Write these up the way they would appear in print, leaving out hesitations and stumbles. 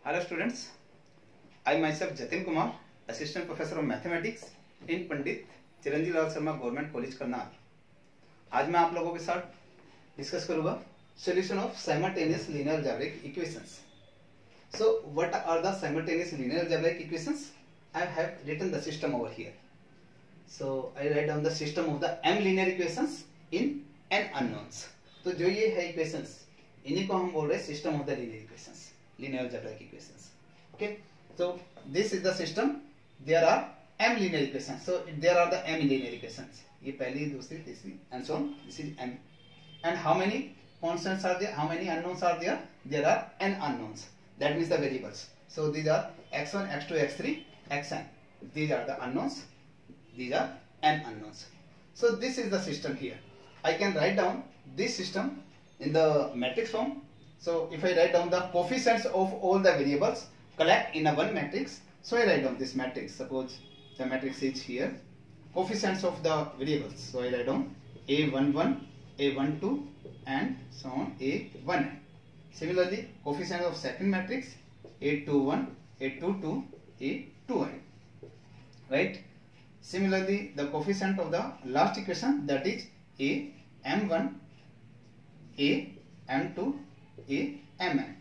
Hello students, I myself Jatin Kumar, Assistant Professor of Mathematics in Pandit Chiranjiv Lal Sharma government college Karnal. आज मैं आप लोगों के साथ डिस्कस करूंगा solution of simultaneous linear algebraic equations. So what are the simultaneous linear algebraic equations? I have written the system over here. So I write down the system of the m linear equations in n unknowns. तो जो ये है equations, इन्हीं को हम बोल रहे हैं system of the linear equations, linear algebraic equations. Okay, so this is the system. There are m linear equations. So there are the m linear equations. ये पहली, दूसरी, तीसरी, and so on. This is m. And how many constants are there? How many unknowns are there? There are n unknowns. That means the variables. So these are x1, x2, x3, xn. These are the unknowns. These are n unknowns. So this is the system here. I can write down this system in the matrix form. So if I write down the coefficients of all the variables collect in a one matrix, so I write down this matrix. Suppose the matrix is here. Coefficients of the variables. So I write down a11, a12, and so on a1n. Similarly, coefficient of second matrix a21, a22, a2n. Right? Similarly, the coefficient of the last equation, that is a m1, a m2, a mn.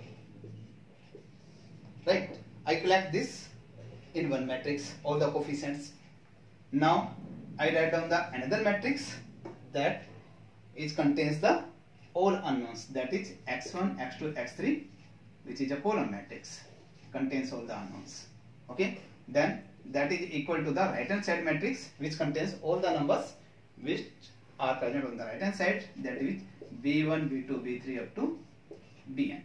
Right? I collect this in one matrix, all the coefficients. Now I write down the another matrix that contains the all unknowns, that is x1, x2, x3, which is a column matrix, contains all the unknowns. Okay, then that is equal to the right hand side matrix, which contains all the numbers which are present on the right hand side, that is b1, b2, b3 up to bn.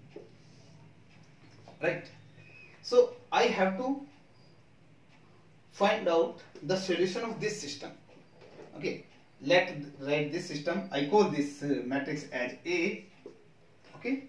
Right? So I have to find out the solution of this system. Okay, let's write this system. I call this matrix as A. Okay,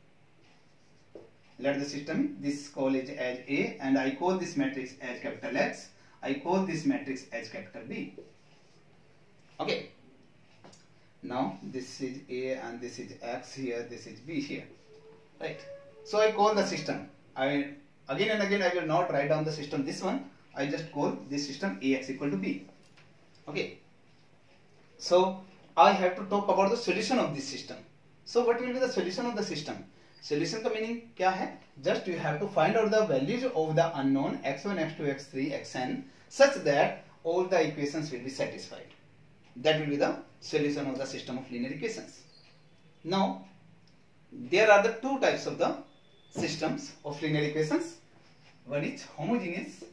let the system, this call it as A, and I call this matrix as capital X. I call this matrix as capital B. Okay, now this is A and this is X here, this is B here. Right? So I call the system. I again and again I will not write down the system, this one. I just call this system Ax equal to B. Okay. So I have to talk about the solution of this system. So what will be the solution of the system? Solution का meaning क्या है? Just you have to find out the values of the unknown x1, x2, x3, xn such that all the equations will be satisfied. That will be the solution of the system of linear equations. Now there are the two types of the systems of linear equations. One is homogeneous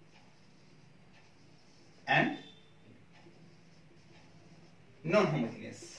and non-homogeneous.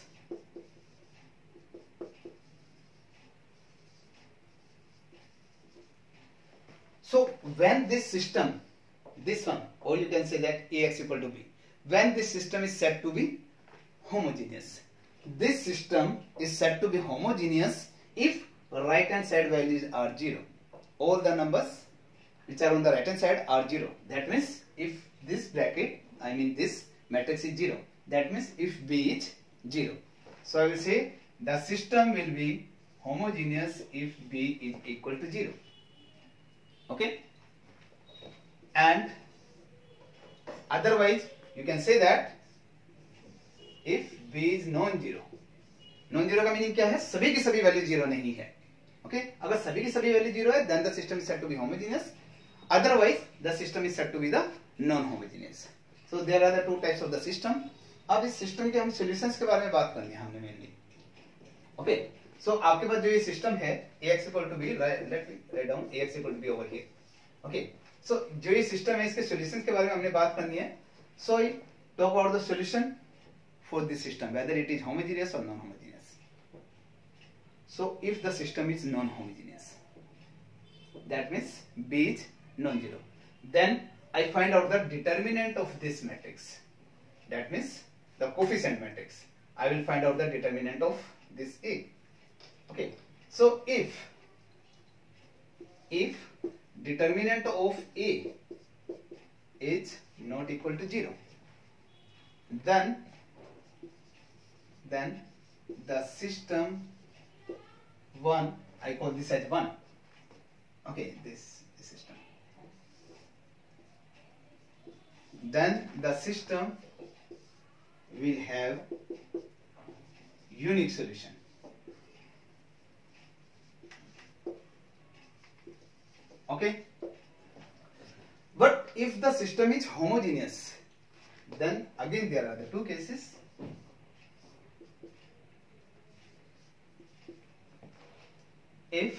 So when this system, this one, or you can say that Ax equal to B, when this system is said to be homogeneous, this system is said to be homogeneous if right hand side values are 0. All the numbers which are on the right hand side are 0. That means if this bracket, I mean this matrix is 0, that means if B is 0. So I will say the system will be homogeneous if B is equal to 0. Okay? And otherwise you can say that if B is non-zero. Non-zero का meaning क्या है? सभी की सभी value 0 नहीं है. Okay? अगर सभी की सभी वैल्यू 0 है, then the system is said to be homogeneous. Otherwise the system is said to be the non-homogeneous. So there are the two types of the system. अब इस सिस्टम के हम सॉल्यूशंस के बारे में बात करनी है हमने मेनली. ओके, सो आपके पास जो ये सिस्टम है Ax equal to B, let me write down Ax equal to B over here. Okay, so जो ये सिस्टम है इसके सॉल्यूशंस के बारे में हमने बात करनी है. So I talk about the solution for this system, whether it is homogeneous और non homogeneous. So if the system is non homogeneous, that means B is non-zero, then I find out the determinant of this matrix. That means the coefficient matrix. I will find out the determinant of this A. Okay. So if determinant of A is not equal to 0, then the system 1, I call this as 1. Okay, this system. Then the system will have unique solution. Okay, but if the system is homogeneous, then again there are the two cases. If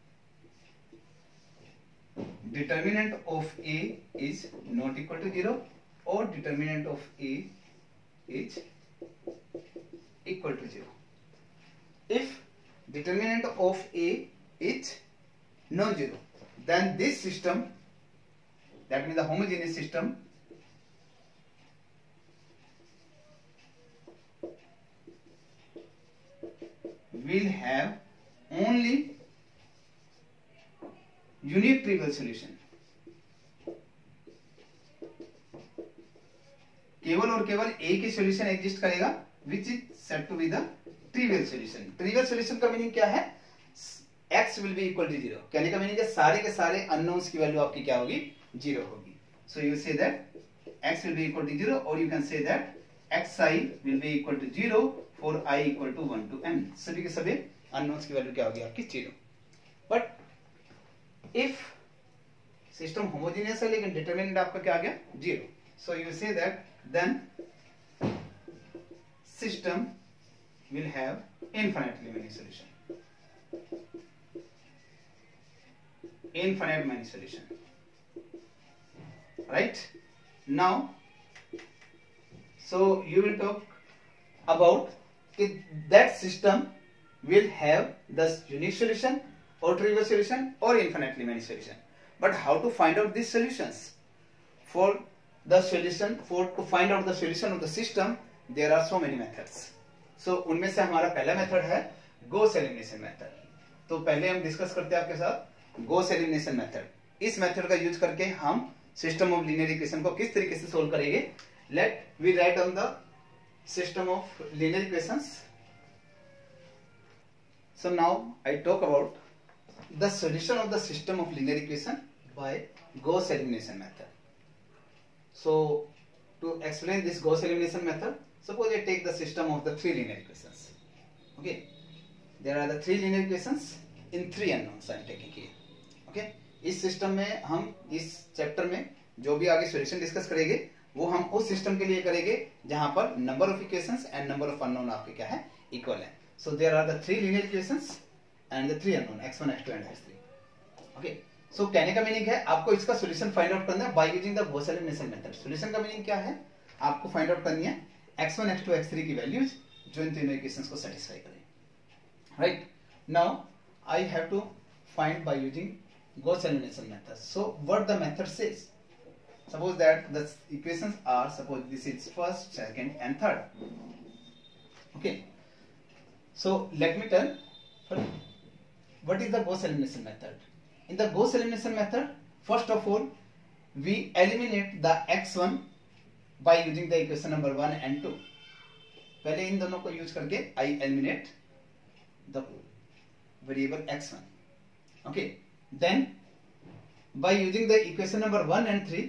determinant of A is not equal to 0 or determinant of A is equal to 0. If determinant of A is non-zero, then this system, that means the homogeneous system, will have only unique trivial solution. केवल और केवल एक ही solution exist करेगा which is said to be the trivial solution. Trivial solution का meaning क्या है? x will be equal to 0. कहने का मीनिंग है सारे के सारे अननोन्स की वैल्यू आपकी क्या होगी? 0 होगी. So you say that x will be equal to 0 और you can say that xi will be equal to 0 for i equal to 1 to n. सभी के सभी अननोन्स की वैल्यू क्या होगी आपकी? 0. बट इफ सिस्टम होमोजेनियस है लेकिन डिटरमिनेंट आपका क्या आ गया? 0. So you say that then system will have infinitely many solution. Infinite many solution. Right? Now, so you will talk about that system will have the unique solution or trivial solution or infinitely many solution. But how to find out these solutions? For the solution, to find out the solution of the system, there are so many methods. So उनमें से हमारा पहला method है Gauss elimination method. तो पहले हम discuss करते हैं आपके साथ Gauss एलिमिनेशन मेथड. इस मेथड का यूज करके हम सिस्टम ऑफ लीनियर इक्वेशन को किस तरीके से सोल्व करेंगे. Let we write on the system of linear equations. So now I talk about the solution of the system of linear equation by Gauss elimination method. So to explain this Gauss elimination method, suppose I take the system of the three linear equations. Okay, there are the three linear equations in three unknowns I am taking here. Okay, इस system में हम इस chapter में जो भी आगे solution discuss करेंगे वो हम उस सिस्टम के लिए करेंगे जहां पर number of equations and number of unknown आपके क्या है? इक्वल है. So there are the three linear equations and the three unknown x1, x2 and x3. Okay. So कहने का मीनिंग है आपको इसका सॉल्यूशन फाइंड आउट करना है by using the Gauss elimination method. Solution का मीनिंग क्या है? आपको फाइंड आउट करनी है x1, x2, x3 की वैल्यूज जो इन तीनों इक्वेशंस को सेटिस्फाई करें. Right. Now I have to find by using Gauss elimination method. So what the method says, suppose that the equations are, suppose this is first, second and third. Okay. So let me tell what is the Gauss elimination method. In the Gauss elimination method, first of all, we eliminate the x1 by using the equation number 1 and 2. पहले इन दोनों को use करके I eliminate the variable x1. Okay. Then by using the equation number 1 and 3,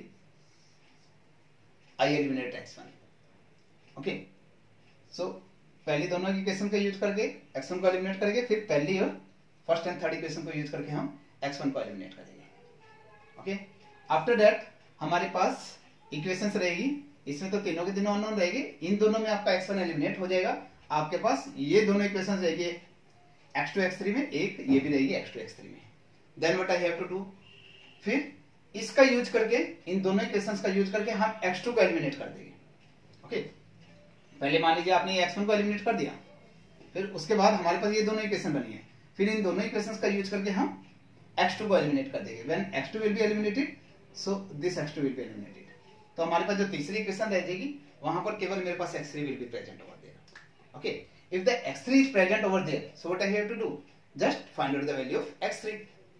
I eliminate x1. Okay. So पहली दोनों equation का use करके x1 को eliminate करेंगे, फिर पहली और फर्स्ट एंड थर्ड इक्वेशन को यूज करके हम x1 को एलिमिनेट करेंगे. ओके. आफ्टर दैट हमारे पास इक्वेशंस रहेगी, इसमें तो तीनों के तीनों अननोन रहेगी. इन दोनों में आपका x1 एलिमिनेट हो जाएगा. आपके पास ये दोनों इक्वेशंस रहेगी x2 x3 में, एक ये भी रहेगी x2 x3 में. Then what I have to do, फिर इसका यूज करके इन दोनों इक्वेशंस का यूज करके हम x2 को एलिमिनेट कर देंगे. ओके. पहले मान लीजिए आपने x1 को एलिमिनेट कर दिया, फिर उसके बाद हमारे पास ये दोनों इक्वेशन बनी है, फिर इन दोनों इक्वेशंस का यूज करके हम x2 को एलिमिनेट कर देंगे. When x2 will be eliminated, so this x2 will be eliminated. तो हमारे पास जो तीसरी इक्वेशन रह जाएगी वहां पर केवल मेरे पास x3 will be present over there. Okay. If the x3 is present over there, so what I have to do, just find out the value of x3.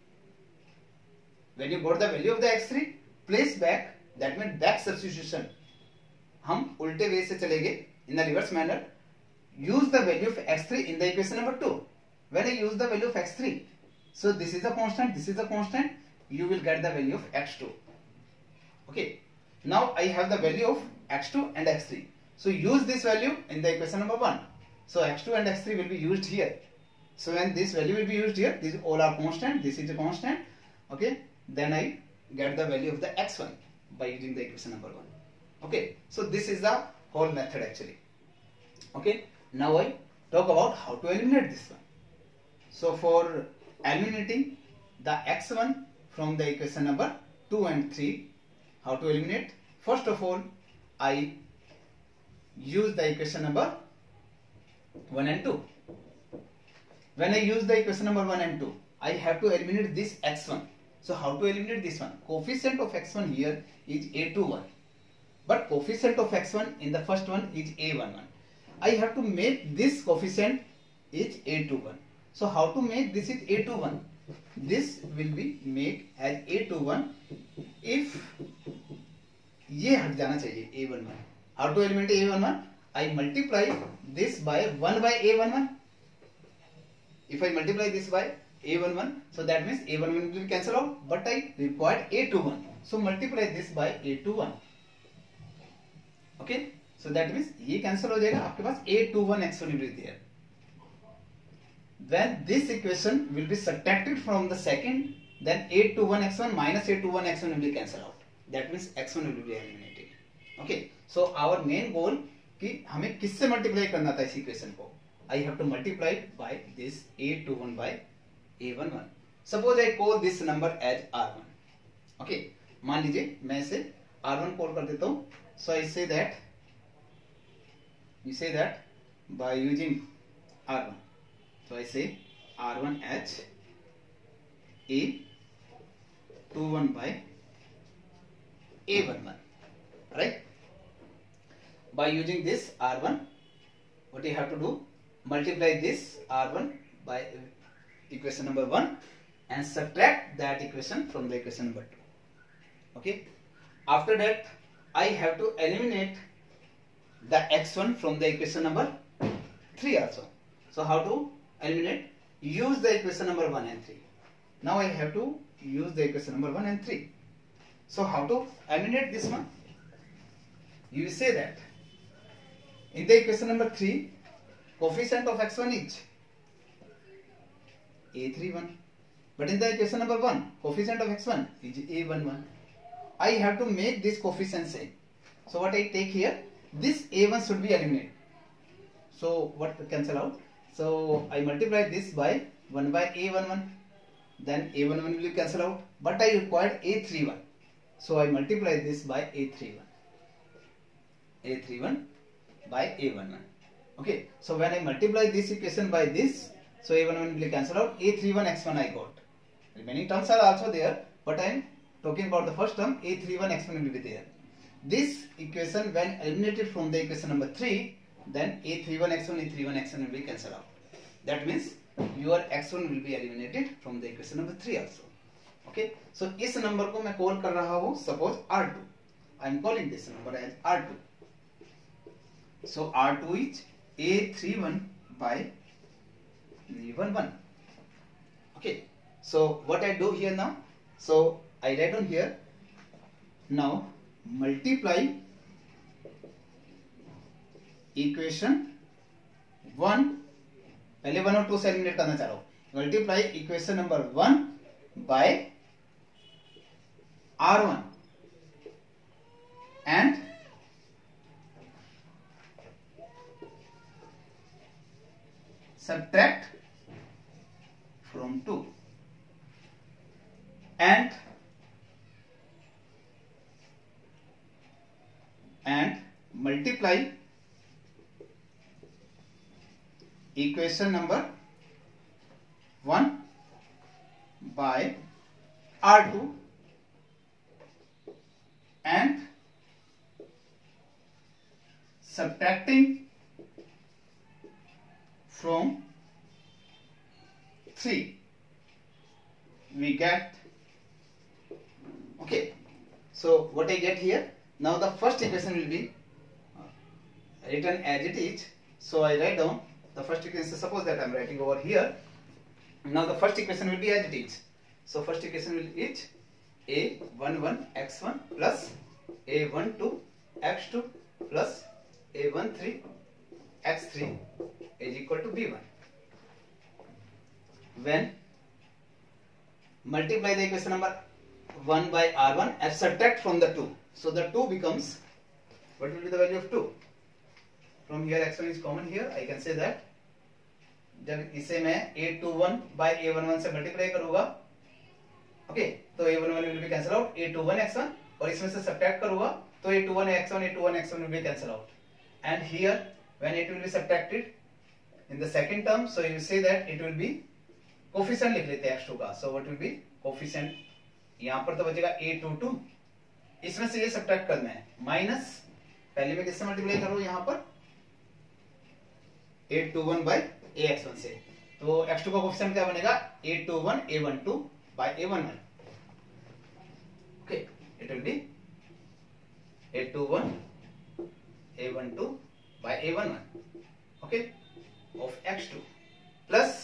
When you got the value of the x3, place back, that means back substitution. हम उल्टे वे से चलेंगे in the reverse manner. Use the value of x3 in the equation number 2. When I use the value of x3, So this is a constant, this is a constant. You will get the value of x2. Okay. Now I have the value of x2 and x3. So use this value in the equation number 1. So x2 and x3 will be used here. So when this value will be used here, these all are constant, this is a constant. Okay. Then I get the value of the x1 by using the equation number 1. Okay. So this is the whole method actually. Okay. Now I talk about how to eliminate this one. So for eliminating the x1 from the equation number 2 and 3, how to eliminate? First of all, I use the equation number 1 and 2. When I use the equation number 1 and 2, I have to eliminate this x1. So how to eliminate this one? Coefficient of x1 here is a21. But coefficient of x1 in the first one is a11. I have to make this coefficient is a21. So how to make this is a21? This will be made as a21 if ये हट जाना चाहिए a11. How to eliminate a11? I multiply this by 1 by a11. If I multiply this by a11, so that means a11 will cancel out, but I required a21. So multiply this by a21. Okay, so that means ये cancel हो जाएगा, आपके पास a21 x1 will be there. When this equation will be subtracted from the second, then a21 x1 minus a21 x1 will be cancel out. That means x1 will be eliminated. Okay, so our main goal कि हमें किससे multiply करना था इस equation को. I have to multiply by this a21 by a11. Suppose I call this number as r1. Okay, मान लीजिए मैं इसे r1 कॉल कर देता हूँ. So I say that, you say that by using r1. So I say r1 as a21 by a11, right? By using this r1, what you have to do? Multiply this r1 by equation number 1 and subtract that equation from the equation number 2. Okay. After that, I have to eliminate the x1 from the equation number 3 also. So how to eliminate? Use the equation number 1 and 3. Now I have to use the equation number 1 and 3. So how to eliminate this one? You say that in the equation number 3, coefficient of x1 is a31. But in the equation number 1, coefficient of x1 is a11. I have to make this coefficient same. So what I take here, this a1 should be eliminated. So what cancel out? So I multiply this by 1 by a11. Then a11 will cancel out. But I required a31. So I multiply this by a31. a31 by a11. Okay. So when I multiply this equation by this, so a11 will cancel out. a31 x1 I got. Remaining terms are also there, but I am talking about the first term. a31 x1 will be there. This equation when eliminated from the equation number 3, then a31 x1 will be cancelled out. That means your x1 will be eliminated from the equation number 3 also. Okay. So इस number को मैं call कर रहा हूँ suppose R2. I am calling this number as R2. So R2 is a31 by a11. Okay. So what I do here now? So I write on here. Now multiply equation 1. पहले 1 और 2 से eliminate करना चाह रहा हूँ. Multiply equation number 1 by R1 and subtract from 2 and multiply equation number 1 by R2 and subtracting from 3, we get, okay. So what I get here, now the first equation will be written as it is. So I write down the first equation. Suppose that I am writing over here Now the first equation will be as it is. So first equation will be a11 x1 plus a12 x2 plus a13 x3 is equal to b1. When multiply the equation number 1 by r1 and subtract from the 2, so the 2 becomes, what will be the value of 2? From here x1 is common here, I can say that जब इसे मैं a21 by a11 से multiply करूंगा, okay, तो a11 will be cancel out, a21 x1, और इसमें से subtract करूंगा तो a21 x1 will be cancel out, and here when it will be subtracted in the second term, so you say that it will be coefficient लिख लेते हैं x2 का, so what will be coefficient, यहां पर तो बचेगा a22, इसमें से ये सब्ट्रैक्ट करना है, माइनस पहले में किससे मल्टीप्लाई करूं, यहां पर a21 by ax1 से, तो x2 का कोफिशिएंट क्या बनेगा, a21 a12 by a11, okay, it will be a21 a12 by a11, okay, of x2 plus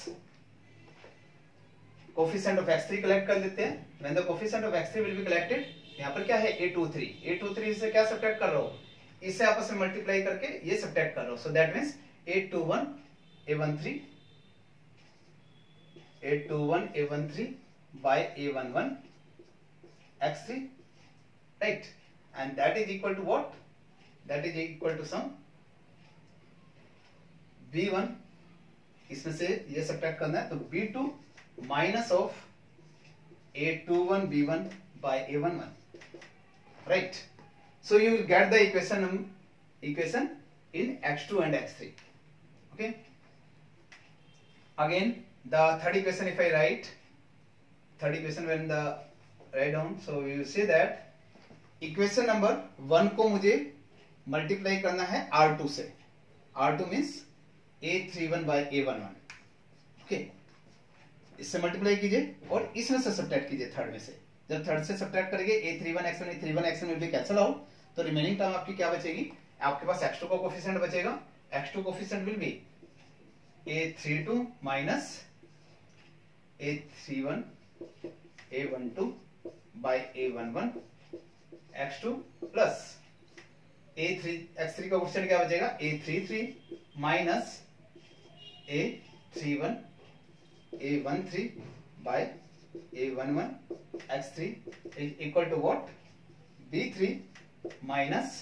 coefficient of x3 collect कर लेते हैं. When the coefficient of x3 will be collected, यहां पर क्या है a23 से क्या सब्ट्रैक्ट कर रहा हूं, इसे आपस में मल्टीप्लाई करके ये सब्ट्रैक्ट कर रहा हूं, so that means a21 a13 by a11 x3, right, and that is equal to what, that is equal to sum b1, इसमें से ये सब्ट्रैक्ट करना है, तो b2 minus of a21 b1 by a11, right, so you will get the equation in x2 and x3, okay. Again the third equation, if I write third equation when the write down, so you will see that equation number 1 को मुझे multiply करना है r2 से, r2 means a31 by a11, okay, इससे multiply कीजिए और इसमें से सब्ट्रैक्ट कीजिए थर्ड में से, जब थर्ड से सब्ट्रैक्ट करेंगे a31 x1 will be cancel out, तो रिमेनिंग टर्म आपकी क्या बचेगी, आपके पास x2 का कोफिशिएंट बचेगा, x2 coefficient will be a32 minus a31 a12 by a11 x2 plus x3 का कोफिशिएंट क्या बचेगा, a33 minus a31 a13 by a11 x3 is equal to what, b3 minus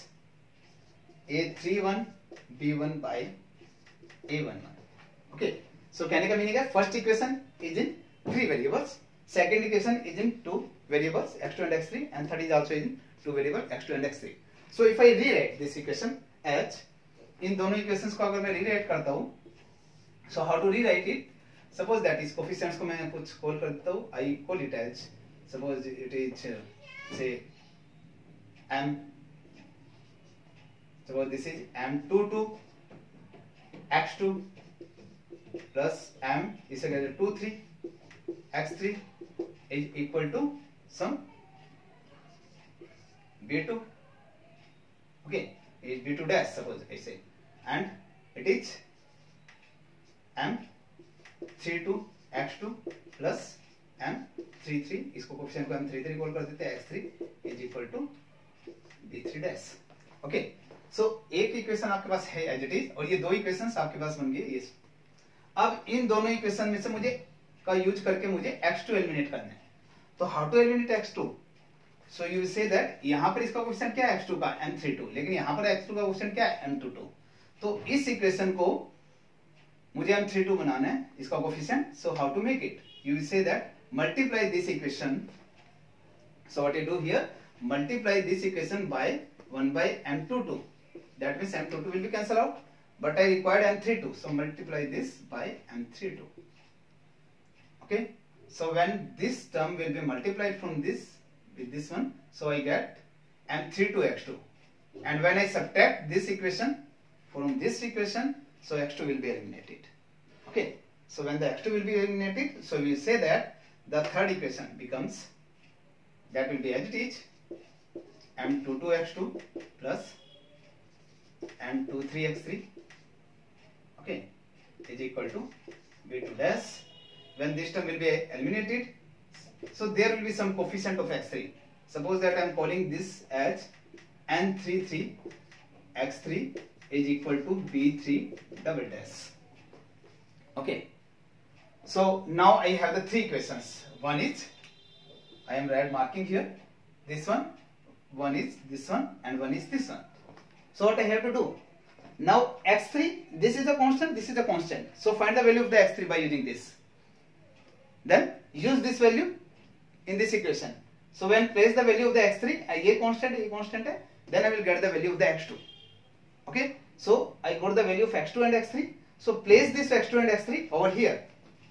a31 b1 by a11, okay. So कहने का meaning है first equation is in 3 variables, second equation is in 2 variables x2 and x3, and third is also in 2 variable x2 and x3. So if I rewrite this equation as, इन दोनों equations को अगर मैं rewrite करता हूं, so how to rewrite it, suppose that is coefficients को मैं कुछ कॉल कर देता हूं, I call it as, suppose it is say m, suppose this is m22 x2 plus m इसे कहते हैं 23 x3 is equal to some b2, okay, is b2 dash, suppose I say, and it is m32 x2 plus m33, इसको coefficient को m33 call कर देते हैं, x3 is equal to b3 dash, okay. सो एक equation आपके पास है as it is, और ये दो इक्वेशंस आपके पास बन गए ये. अब इन दोनों इक्वेशन में से मुझे का यूज करके मुझे x2 एलिमिनेट करना है, तो how to eliminate x2, so you say that यहां पर इसका कोफिशिएंट क्या है x2 का m32, लेकिन यहां पर x2 का कोफिशिएंट क्या है m22, तो इस इक्वेशन को मुझे m32 बनाना है इसका coefficient, so how to make it, you say that multiply this equation, so what you do here, multiply this equation by 1 by m22, that means m22 will be cancelled out, but I required m32, so multiply this by m32, okay. So when this term will be multiplied from this with this one, so I get m32 x2, and when I subtract this equation from this equation, so x2 will be eliminated, okay. So when the x2 will be eliminated, so we say that the third equation becomes, that will be as it is, m22 x2 plus m23 x3, okay, is equal to b2 dash. when this term will be eliminated, so there will be some coefficient of x3. Suppose that I am calling this as n33 x3 is equal to b3 double dash. Okay, so now I have the three equations. One is, I am red marking here, this one is this one, and one is this one. So what I have to do? Now x3, this is a constant, this is a constant. So find the value of the x3 by using this. Then use this value in this equation. So when place the value of the x3, ये constant है, then I will get the value of the x2. Okay, so I got the value of x2 and x3. So place this x2 and x3 over here.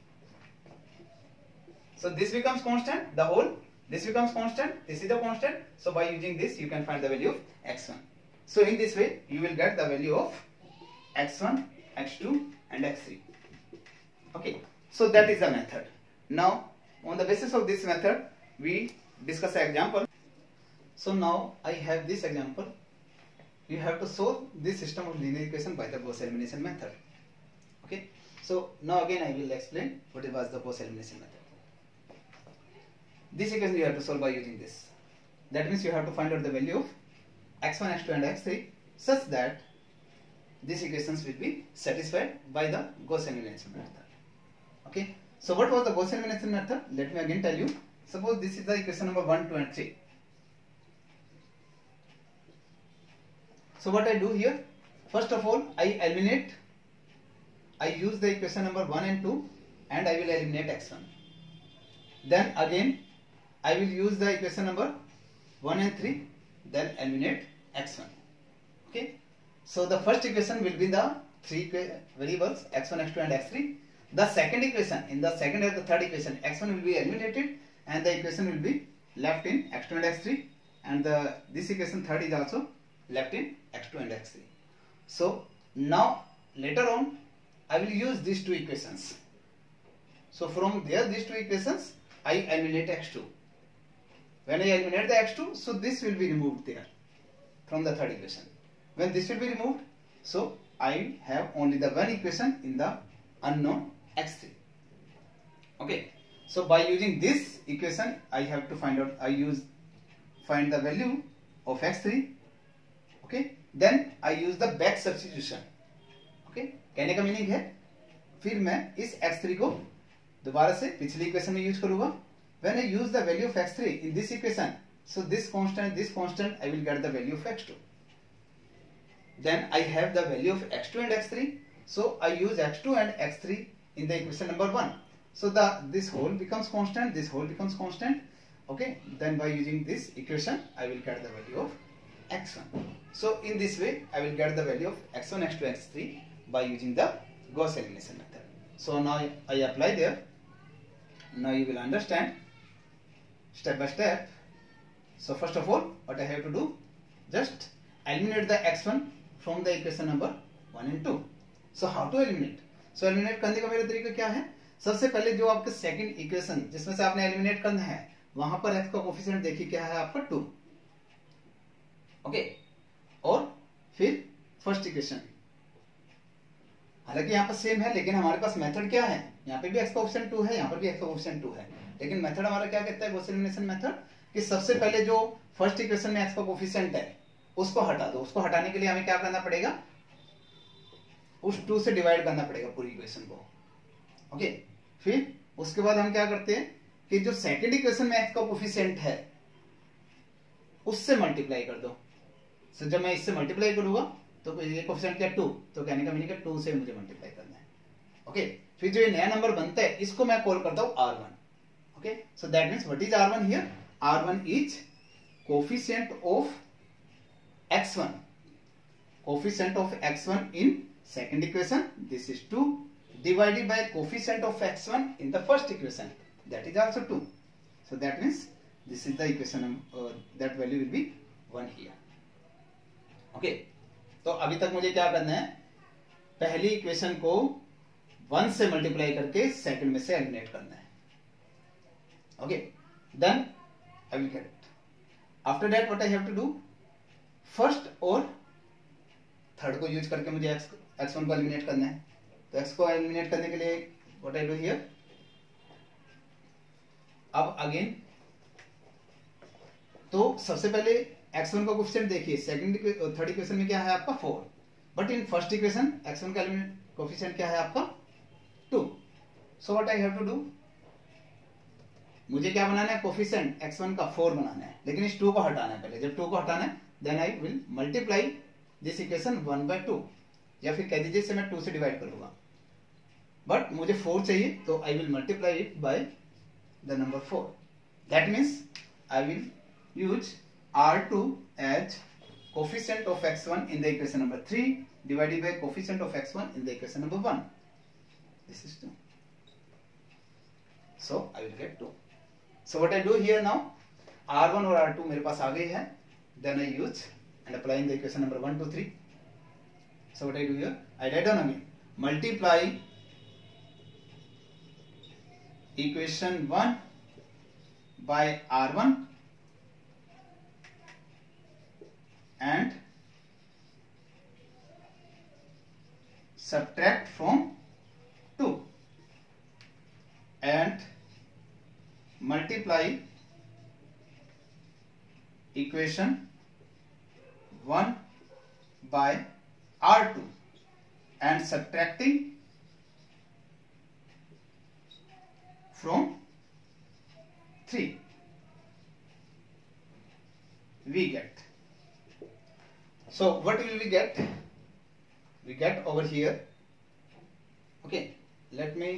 So this becomes constant, the whole, this becomes constant, this is the constant. So by using this, you can find the value of x1. So in this way, you will get the value of x1, x2 and x3. Okay, so that is the method. Now, on the basis of this method, we discuss an example. So now I have this example. You have to solve this system of linear equation by the Gauss elimination method. Okay, so now again I will explain what was the Gauss elimination method. This equation you have to solve by using this. That means you have to find out the value of x1, x2 and x3 such that these equations will be satisfied by the Gauss elimination method. Okay, so what was the Gauss elimination method? Let me again tell you. Suppose this is the equation number 1, 2 and 3. So what I do here, first of all I eliminate, I use the equation number 1 and 2 and I will eliminate x1. Then again I will use the equation number 1 and 3, then eliminate x1. Okay, so the first equation will be the three variables x1, x2 and x3. The second equation, in the second and the third equation, x1 will be eliminated and the equation will be left in x2 and x3, and this equation third is also left in x2 and x3. So now later on I will use these two equations. So from there, these two equations, I eliminate x2. When I eliminate the x2, so this will be removed there from the third equation. When this will be removed, so I have only the one equation in the unknown x3. Okay, so by using this equation, I have to find out, find the value of x3. Okay, then I use the back substitution. Okay, कहने का meaning है, फिर मैं इस x3 को दोबारा से पिछली इक्वेशन में यूज करूंगा. When I use the value of x3 in this equation, so this constant, I will get the value of x2. Then I have the value of x2 and x3. So I use x2 and x3 in the equation number 1. So this whole becomes constant, this whole becomes constant. Okay, then by using this equation, I will get the value of x1. So in this way, I will get the value of x1, x2, x3 by using the Gauss elimination method. So now I apply there. Now you will understand step by step. So first of all, what I have to do, just eliminate the x1 from the equation number 1 and 2. So how to eliminate? So eliminate करने का मेरा तरीका क्या है? सबसे पहले जो आपके सेकंड इक्वेशन जिसमें से आपने एलिमिनेट करना है, वहां पर x का कोफिशिएंट देखिए क्या है आपका 2. ओके, और फिर फर्स्ट इक्वेशन, हालांकि यहाँ पर सेम है लेकिन हमारे पास मेथड क्या है, यहाँ पे भी x का कोफिशिएंट 2 है, यहाँ पर भी x का कोफिशिएंट 2 है, लेकिन मेथड हमारा क्या कहता है, गॉस एलिमिनेशन मेथड, कि सबसे पहले जो फर्स्ट इक्वेशन में x का कोफिशिएंट है उसको हटा दो. उसको हटाने के लिए हमें क्या करना पड़ेगा, उस 2 से डिवाइड करना पड़ेगा पूरी इक्वेशन को. ओके, फिर उसके बाद हम क्या करते हैं कि जो सेकंड इक्वेशन में x का कोफिशिएंट है उससे मल्टीप्लाई कर दो. सो जब मैं इससे मल्टीप्लाई करूंगा तो ये कोफिशिएंट क्या 2, तो कहने का मीनिंग है 2 से मुझे मल्टीप्लाई करना है. ओके, फिर जो ये नया नंबर बनता है इसको मैं कॉल करता हूं R1. Okay, so that means what is R1 here? R1 is coefficient of x1. Coefficient of x1 in second equation, this is 2, divided by coefficient of x1 in the first equation, that is also 2. So that means this is the equation, that value will be 1 here. Okay, तो अभी तक मुझे क्या करना है, पहली equation को 1 से मल्टीप्लाई करके सेकंड में से एलिमिनेट करना है. Okay, then I will get it. After that what I have to do, first और थर्ड को यूज करके मुझे x1 को एलिमिनेट करना है. तो x को एलिमिनेट करने के लिए व्हाट आई डू हियर, अब अगेन तो सबसे पहले x1 का कोफिशिएंट देखिए, थर्ड इक्वेशन में क्या है आपका 4, but in first equation x1 का एलिमेंट कोफिशिएंट क्या है आपका 2. So what I have to do, मुझे क्या बनाना है, कोफिशिएंट x1 का 4 बनाना है, लेकिन इस 2 को हटाना है. पहले जब 2 को हटाना है then I will multiply this equation 1/2, या फिर कह दीजिए इसे मैं 2 से डिवाइड करूंगा, बट मुझे 4 चाहिए तो I will multiply it by the number 4. That means I will use R2 as coefficient of x1 in the equation number 3 divided by coefficient of x1 in the equation number 1. This is 2. So I will get 2. So what I do here now, R1 और R2 मेरे पास आ गए हैं, then I use and apply in the equation number 1, 2, 3. So what I do here, I write down again, multiply equation 1 by R1 and subtract from 2 and multiply equation 1 by R2 and subtracting from 3, we get. So what will we get? We get over here. Okay, let me.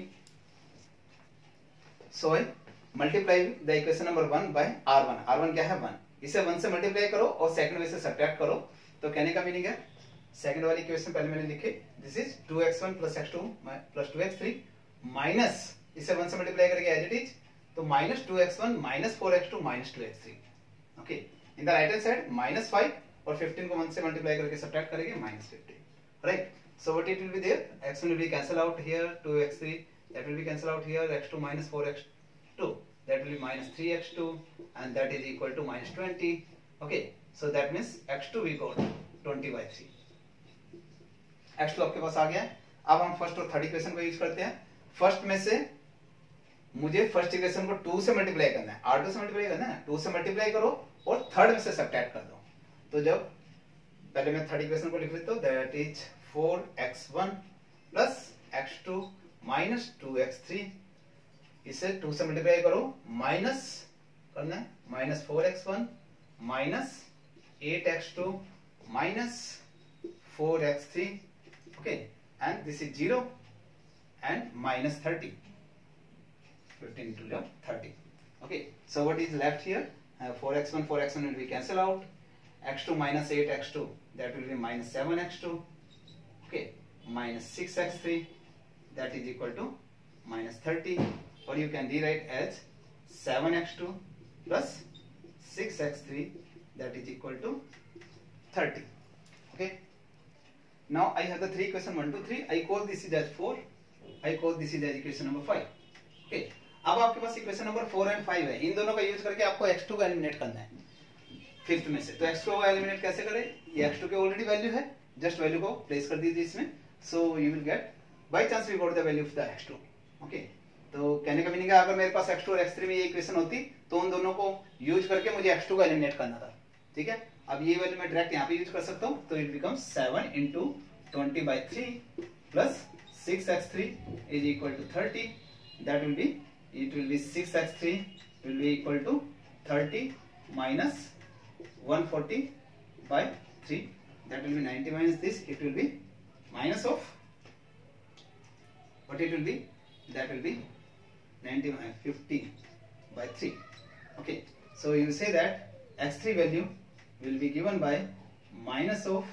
So I multiply the equation number 1 by R1. R1 क्या है 1. इसे 1 से multiply करो और second में से subtract करो. तो कहने का मीनिंग है, सेकंड वाली इक्वेशन पहले मैंने लिखी, this is 2x1 plus x2 plus 2x3 minus, इसे 1 से मल्टीप्लाई करके एज इट इज, तो minus 2x1 minus 4x2 minus 2x3. Okay, in the right hand side minus 5 और 15 को 1 से मल्टीप्लाई करके सब्ट्रैक्ट करेंगे minus 50. Right, so what it will be there, x1 will be cancel out here, 2x3 that will be cancel out here, x2 minus 4x2 that will be minus 3x2 and that is equal to minus 20. Okay, so that means x2 we got 20/3. x2 आपके पास आ गया है. अब हम first और third equation को use करते हैं. First में से मुझे फर्स्ट इक्वेशन को 2 से मल्टीप्लाई करना है, R2 से मल्टीप्लाई करना है, 2 से मल्टीप्लाई करो और थर्ड में से सब्ट्रैक्ट कर दो. तो जब पहले मैं थर्ड इक्वेशन को लिख लेता हूं, that is 4x1 plus x2 minus 2x3, इसे 2 से मल्टीप्लाई करो, माइनस करना है, minus 4x1 minus 8x2 minus 4x3. Okay, and this is 0 and minus 30, 15 into 30. Okay, so what is left here, 4x1 will be cancel out, x2 minus 8x2 that will be minus 7x2. Okay, minus 6x3 that is equal to minus 30, or you can rewrite as 7x2 plus 6x3 that is equal to 30. Okay, now I have the three equation 1, 2, 3. I call this is as 4, I call this is as equation number 5. Okay, अब आपके पास equation number 4 and 5 है, इन दोनों का use करके आपको x2 को eliminate करना है फिफ्थ में से. तो x2 को एलिमिनेट कैसे करें, ये x2 के ऑलरेडी वैल्यू है, जस्ट वैल्यू को प्लेस कर दीजिए इसमें. So you will get, by chance we got the value of the x2. Okay, तो कहने का मीनिंग है अगर मेरे पास x2 और x3 में ये इक्वेशन होती तो उन दोनों को यूज करके मुझे x2 को एलिमिनेट करना था. ठीक है, अब ये वैल्यू मैं डायरेक्ट यहाँ पे यूज कर सकता हूँ, तो it becomes 7 into 20/3 plus 6x3 is equal to 30. That will be, it will be 6x3 will be equal to 30 minus 140/3. That will be 90 minus this. It will be minus of, what it will be? That will be 90 minus 50/3. Okay, so you say that x3 value will be given by minus of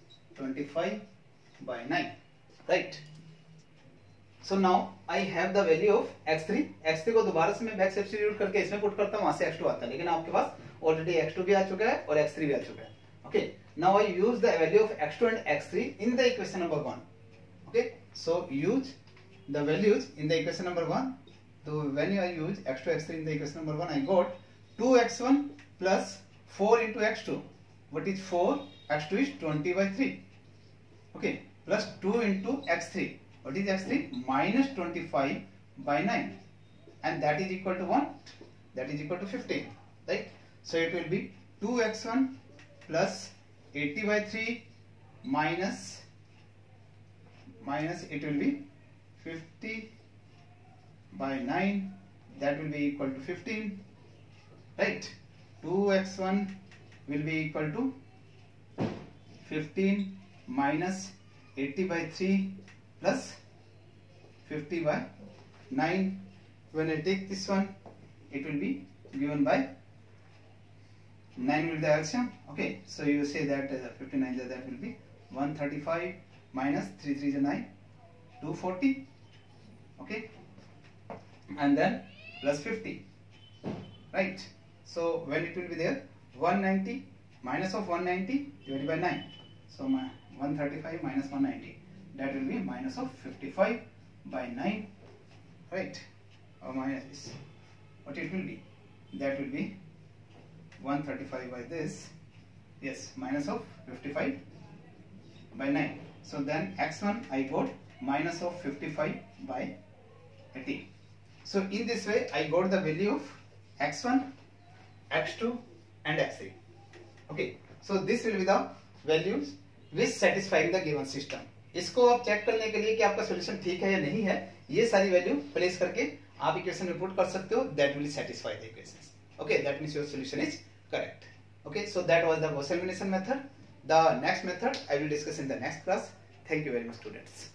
25/9. Right. So now I have the value of x3. x3 को दोबारा से मैं back substitute करके इसमें put करता हूँ, वहां से x2 आता है, लेकिन आपके पास ऑलरेडी x2 भी आ चुका है और x3 भी आ चुका है. Okay, now I use the value of x2 and x3 in the equation number 1. Okay, so use the values in the equation number 1. तो when I use x2 x3 in the equation number 1, I got 2x1 plus 4 into x2. What is 4? x2 is 20/3. Okay, plus 2 into x3. What is x3? Minus 25/9, and that is equal to 1. that is equal to 15, right? So it will be 2x1 plus 80 by 3 minus it will be 50 by 9, that will be equal to 15, right? 2x1 will be equal to 15 minus 80 by 3 plus 50 by 9. When I take this one, it will be given by 9 will be the LCM. Okay, so you say that 59, that will be 135 minus 3 3 is 9, 240. Okay, and then plus 50, right? So when it will be there, 190 minus of 190 divided by 9. So my 135 minus 190, that will be minus of 55 by 9, right? Or minus this, what it will be? That will be 135 by this, yes, minus of 55 by 9. So then x1 I got minus of 55 by 80. So in this way I got the value of x1, x2 and x3. Okay, so this will be the values which satisfying the given system. इसको आप check करने के लिए कि आपका solution ठीक है या नहीं है, ये सारी वैल्यू प्लेस करके आप इक्वेशन रिपोर्ट कर सकते हो. That will satisfy the equations. Okay, that means your solution is correct. Okay, so that was the Gauss elimination method. The next method I will discuss in the next class. Thank you very much, students.